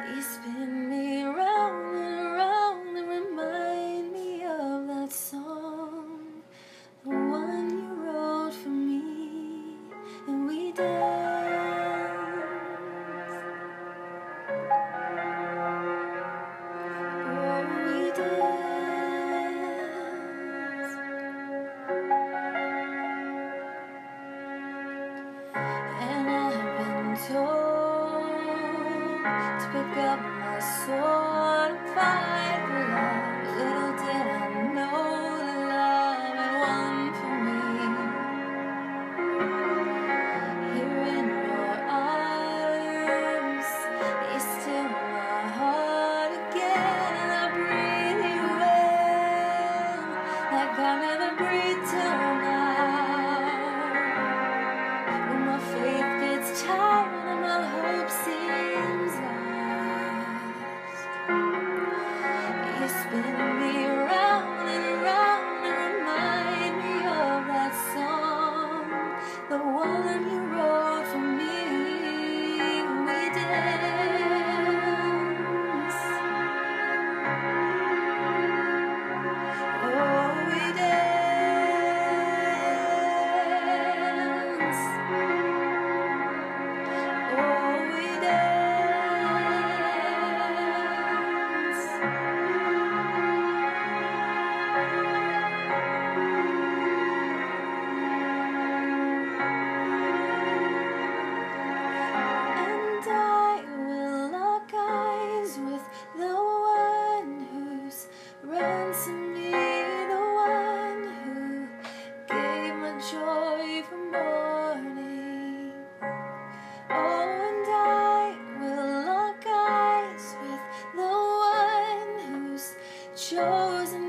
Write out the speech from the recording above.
You spin me round and round and remind me of that song, the one you wrote for me, and we dance. Oh, we dance. And I've been told to pick up my sword and fight for love. Little did I know that love had won for me. Here in your arms, you still my heart again, and I breathe you in like I never breathed till now. When my faith gets tired and my hope seems lost, you spin me round and round and remind me of that song, the one you wrote for me. We dance. Oh, we dance. Oh, we dance. And I will lock eyes with the one who's ransomed me, the one who gave my joy from morning. Oh, and I will lock eyes with the one who's chosen